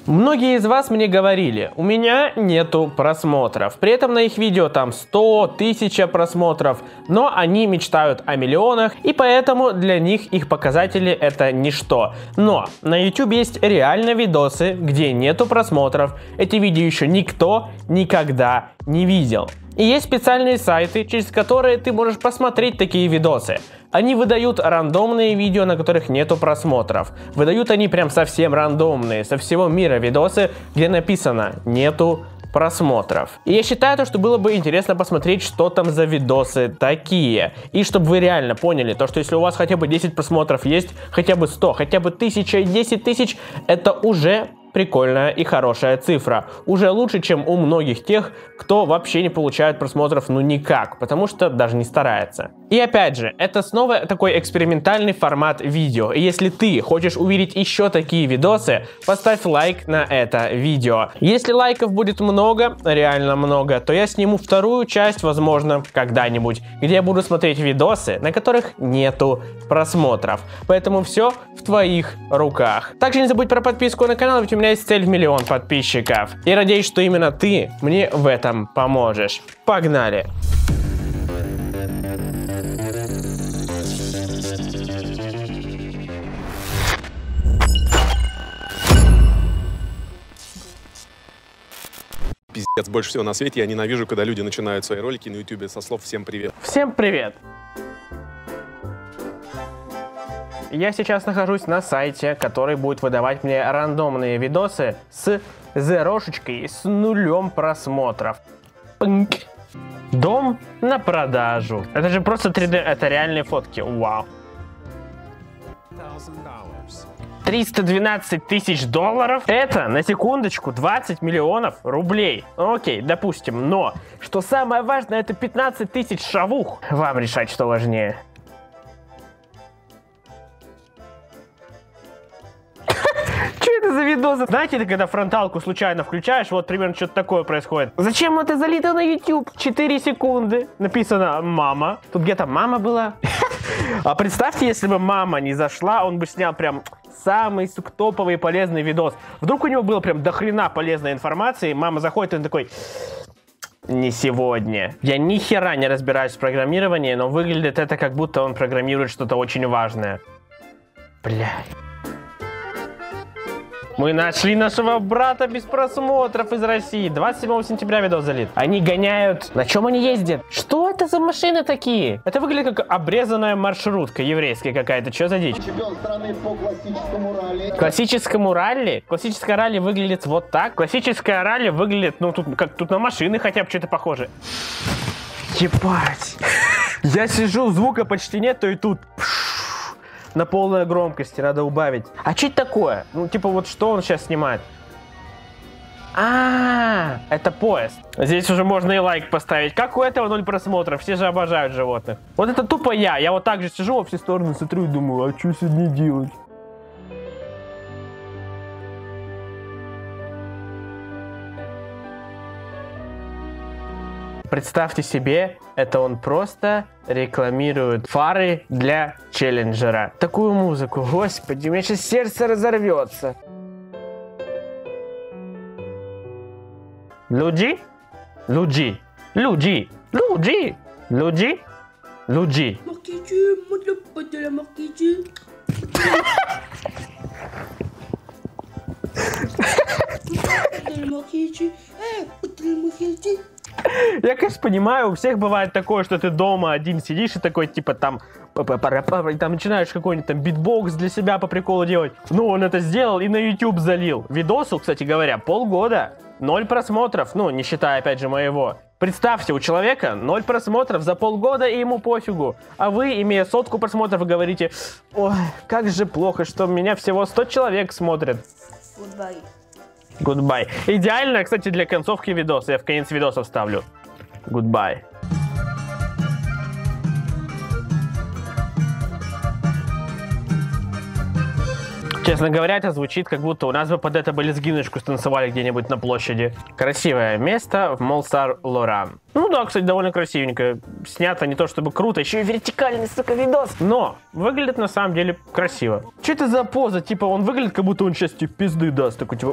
Многие из вас мне говорили, у меня нету просмотров, при этом на их видео там 100, 1000 просмотров, но они мечтают о миллионах, и поэтому для них их показатели это ничто. Но на YouTube есть реально видосы, где нету просмотров, эти видео еще никто никогда не видел. И есть специальные сайты, через которые ты можешь посмотреть такие видосы. Они выдают рандомные видео, на которых нету просмотров. Выдают они прям совсем рандомные, со всего мира видосы, где написано «нету просмотров». И я считаю, что было бы интересно посмотреть, что там за видосы такие. И чтобы вы реально поняли, то, что если у вас хотя бы 10 просмотров есть, хотя бы 100, хотя бы 1000, 10 тысяч, это уже прикольная и хорошая цифра. Уже лучше, чем у многих тех, кто вообще не получает просмотров ну никак, потому что даже не старается. И опять же, это снова такой экспериментальный формат видео. И если ты хочешь увидеть еще такие видосы, поставь лайк на это видео. Если лайков будет много, реально много, то я сниму вторую часть, возможно, когда-нибудь, где я буду смотреть видосы, на которых нету просмотров. Поэтому все в твоих руках. Также не забудь про подписку на канал, ведь у меня есть цель в 1 000 000 подписчиков. И надеюсь, что именно ты мне в этом поможешь. Погнали! Пиздец, больше всего на свете я ненавижу, когда люди начинают свои ролики на YouTube со слов «всем привет». Всем привет! Я сейчас нахожусь на сайте, который будет выдавать мне рандомные видосы с зерошечкой, с 0 просмотров. Пынк. Дом на продажу. Это же просто 3D, это реальные фотки. Вау. $312 тысяч. Это, на секундочку, 20 миллионов рублей. Окей, допустим, но, что самое важное, это 15 тысяч шавух. Вам решать, что важнее. Что это за видосы? Знаете, ты когда фронталку случайно включаешь, вот примерно что-то такое происходит. Зачем это залито на YouTube? 4 секунды. Написано «мама». Тут где-то мама была. А представьте, если бы мама не зашла, он бы снял прям самый топовый и полезный видос. Вдруг у него было прям дохрена полезной информации, мама заходит, и он такой... Не сегодня. Я ни хера не разбираюсь в программировании, но выглядит это, как будто он программирует что-то очень важное. Бля. Мы нашли нашего брата без просмотров из России. 27 сентября видос залит. Они гоняют... На чем они ездят? Что это за машины такие? Это выглядит как обрезанная маршрутка еврейская какая-то. Что за дичь? Чемпион страны по классическому ралли. Классическому ралли? Классическое ралли выглядит вот так. Классическое ралли выглядит... Ну, тут на машины хотя бы что-то похоже. Ебать. Я сижу, звука почти нет, то и тут... На полной громкости, надо убавить. А что это такое? Ну, типа, вот что он сейчас снимает? Это поезд. Здесь уже можно и лайк поставить. Как у этого 0 просмотров? Все же обожают животных. Вот это тупо я. Я вот так же сижу во все стороны, смотрю и думаю, а что сегодня делать? Представьте себе, это он просто рекламирует фары для челленджера. Такую музыку, господи, у меня сейчас сердце разорвется. Люди, люди, люди, люди, люди, люди. Я, конечно, понимаю, у всех бывает такое, что ты дома один сидишь и такой, типа, там начинаешь какой-нибудь там битбокс для себя по приколу делать. Ну, он это сделал и на YouTube залил. Видосу, кстати говоря, полгода, 0 просмотров, ну, не считая, опять же, моего. Представьте, у человека 0 просмотров за полгода, и ему пофигу. А вы, имея 100 просмотров, вы говорите, ой, как же плохо, что меня всего 100 человек смотрят. Goodbye. Goodbye. Идеально, кстати, для концовки видоса. Я в конец видоса вставлю. Goodbye. Честно говоря, это звучит, как будто у нас бы под это бы лезгиночку станцевали где-нибудь на площади. Красивое место в Мол Сен-Лоран. Ну да, кстати, довольно красивенько. Снято не то чтобы круто, еще и вертикальный, сука, видос. Но выглядит на самом деле красиво. Что это за поза? Типа он выглядит, как будто он сейчас тебе пизды даст. Такой типа...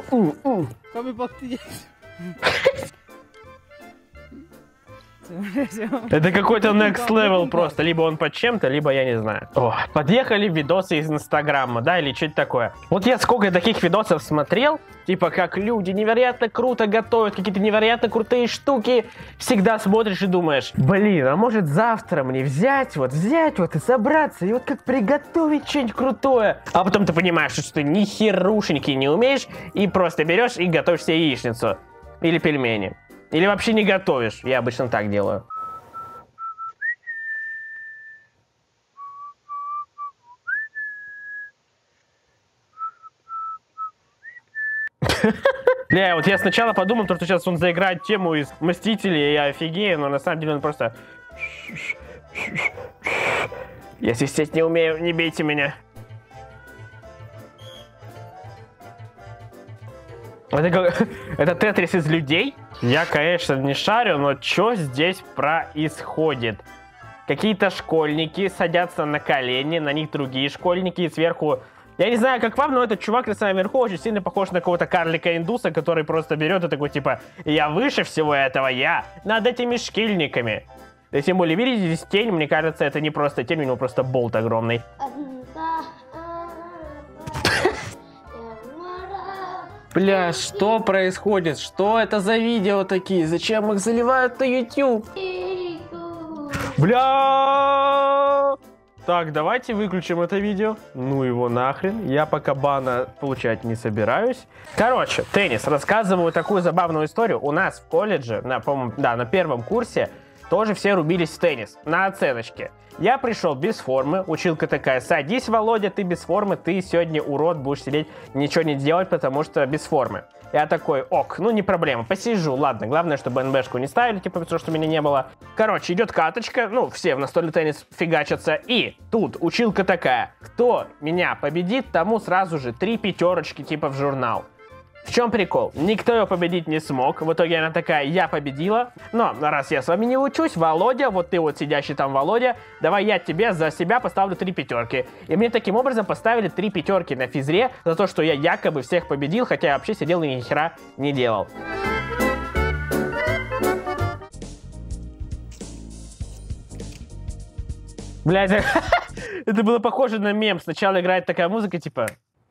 Это какой-то next level просто. Либо он под чем-то, либо я не знаю. О, подъехали видосы из Инстаграма, да, или что-то такое. Вот я сколько таких видосов смотрел, типа как люди невероятно круто готовят, какие-то невероятно крутые штуки. Всегда смотришь и думаешь, блин, а может завтра мне взять вот и собраться, и вот как приготовить что-нибудь крутое. А потом ты понимаешь, что ты ни херушеньки не умеешь, и просто берешь и готовишь себе яичницу. Или пельмени. Или вообще не готовишь. Я обычно так делаю. Бля, вот я сначала подумал, что сейчас он заиграет тему из Мстителей, и я офигею, но на самом деле он просто... Я свистеть не умею, не бейте меня. Это Тетрис из людей? Я, конечно, не шарю, но что здесь происходит? Какие-то школьники садятся на колени, на них другие школьники, и сверху... Я не знаю, как вам, но этот чувак на самом верху очень сильно похож на какого-то карлика-индуса, который просто берет и такой, типа, я выше всего этого, я над этими шкильниками. Да тем более, видите, здесь тень, мне кажется, это не просто тень, у него просто болт огромный. Бля, что происходит? Что это за видео такие? Зачем их заливают на YouTube? Бля! Так, давайте выключим это видео. Ну его нахрен. Я пока бана получать не собираюсь. Короче, теннис. Рассказываю такую забавную историю. У нас в колледже, на первом курсе, тоже все рубились в теннис. На оценочке. Я пришел без формы, училка такая, садись, Володя, ты без формы, ты сегодня урод, будешь сидеть, ничего не делать, потому что без формы. Я такой, ок, ну не проблема, посижу, ладно, главное, чтобы НБшку не ставили, типа, потому что меня не было. Короче, идет каточка, ну, все в настольный теннис фигачатся, и тут училка такая, кто меня победит, тому сразу же 3 пятерочки, типа, в журнал. В чем прикол? Никто его победить не смог. В итоге она такая, я победила. Но раз я с вами не учусь, Володя, вот ты вот сидящий там Володя, давай я тебе за себя поставлю 3 пятерки. И мне таким образом поставили 3 пятерки на физре за то, что я якобы всех победил, хотя я вообще сидел и ни хера не делал. Блядь, это было похоже на мем. Сначала играет такая музыка, типа...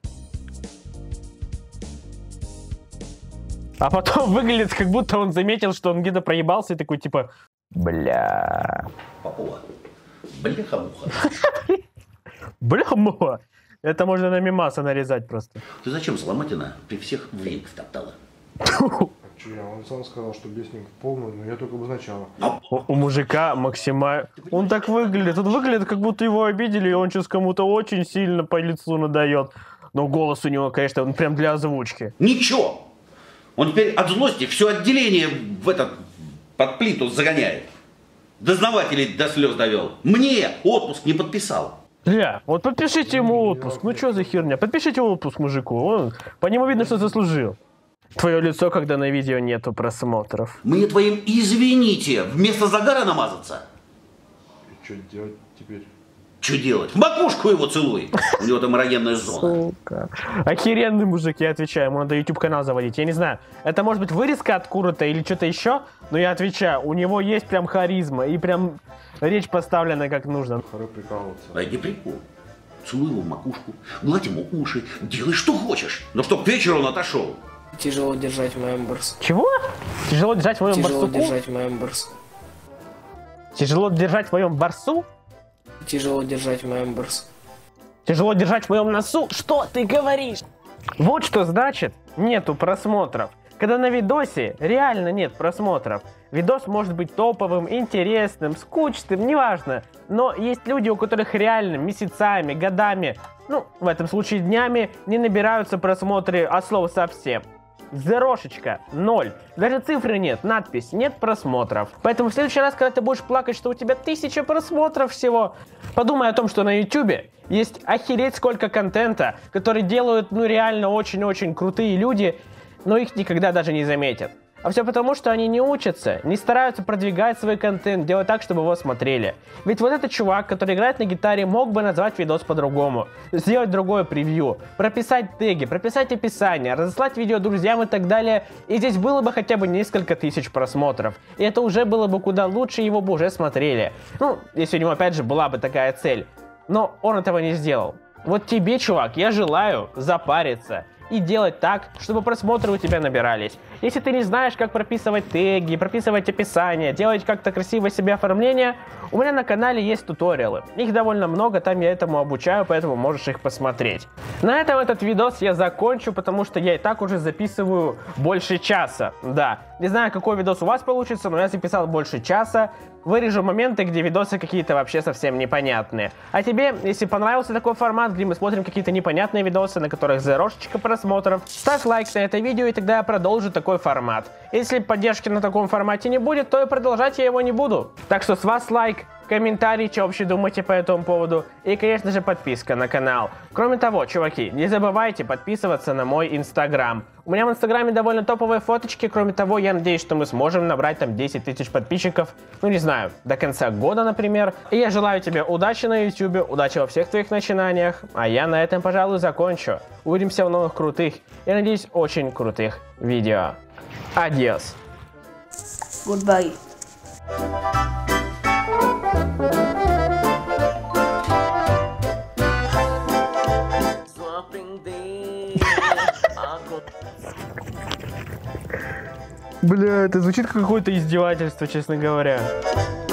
А потом выглядит, как будто он заметил, что он где-то проебался и такой, типа, бля... Попова. Бляха-муха. Бляха-муха. Это можно на мемаса нарезать просто. Ты зачем Соломатина при всех в ринг втоптала? Он сам сказал, что бесник полный, но я только обозначала. У мужика максимально... Он так выглядит. Он выглядит, как будто его обидели, и он сейчас кому-то очень сильно по лицу надает. Но голос у него, конечно, он прям для озвучки. Ничего! Он теперь от злости все отделение под плиту загоняет. Дознавателей до слез довел. Мне отпуск не подписал. Бля, вот подпишите ему отпуск. Ну что за херня? Подпишите отпуск мужику. Он, по нему видно, что заслужил. Твое лицо, когда на видео нету просмотров. Мне твоим извините, вместо загара намазаться. И что делать теперь? Что делать? Макушку его целуй. У него там эрогенная зона. Сука. Охеренный мужик, я отвечаю. Ему надо YouTube канал заводить. Я не знаю, это может быть вырезка откуда-то или что-то еще, но я отвечаю, у него есть прям харизма и прям речь поставлена как нужно. Хоры прикалываться. А это не прикол. Целуй его в макушку, гладь ему уши, делай что хочешь. Но чтоб к вечеру он отошел. Тяжело держать в моем барсу. Чего? Тяжело держать в моем барсуку? Тяжело держать в моем барсу. Тяжело держать в моем барсу? Тяжело держать в моем барсу. Тяжело держать в моем носу? Что ты говоришь? Вот что значит нету просмотров. Когда на видосе реально нет просмотров. Видос может быть топовым, интересным, скучным, неважно. Но есть люди, у которых реально месяцами, годами, ну, в этом случае днями, не набираются просмотры от слова совсем. Зерошечка, 0. Даже цифры нет, надпись, нет просмотров. Поэтому в следующий раз, когда ты будешь плакать, что у тебя 1000 просмотров всего, подумай о том, что на YouTube есть охереть сколько контента, который делают, ну, реально очень-очень крутые люди, но их никогда даже не заметят. А все потому, что они не учатся, не стараются продвигать свой контент, делать так, чтобы его смотрели. Ведь вот этот чувак, который играет на гитаре, мог бы назвать видос по-другому, сделать другое превью, прописать теги, прописать описание, разослать видео друзьям и так далее, и здесь было бы хотя бы несколько тысяч просмотров. И это уже было бы куда лучше, его бы уже смотрели. Ну, если у него опять же была бы такая цель. Но он этого не сделал. Вот тебе, чувак, я желаю запариться и делать так, чтобы просмотры у тебя набирались. Если ты не знаешь, как прописывать теги, прописывать описание, делать как-то красиво себе оформление, у меня на канале есть туториалы. Их довольно много, там я этому обучаю, поэтому можешь их посмотреть. На этом этот видос я закончу, потому что я и так уже записываю больше часа. Да, не знаю, какой видос у вас получится, но я записал больше часа. Вырежу моменты, где видосы какие-то вообще совсем непонятные. А тебе, если понравился такой формат, где мы смотрим какие-то непонятные видосы, на которых зерошечка просмотров, ставь лайк на это видео, и тогда я продолжу такой формат. Если поддержки на таком формате не будет, то и продолжать я его не буду. Так что с вас лайк, комментарий, что вообще думаете по этому поводу, и, конечно же, подписка на канал. Кроме того, чуваки, не забывайте подписываться на мой инстаграм. У меня в инстаграме довольно топовые фоточки, кроме того, я надеюсь, что мы сможем набрать там 10 тысяч подписчиков, ну не знаю, до конца года, например. И я желаю тебе удачи на ютубе, удачи во всех твоих начинаниях, а я на этом, пожалуй, закончу. Увидимся в новых крутых, и, надеюсь, очень крутых видео. Адьос. Goodbye. Бля, это звучит как какое-то издевательство, честно говоря.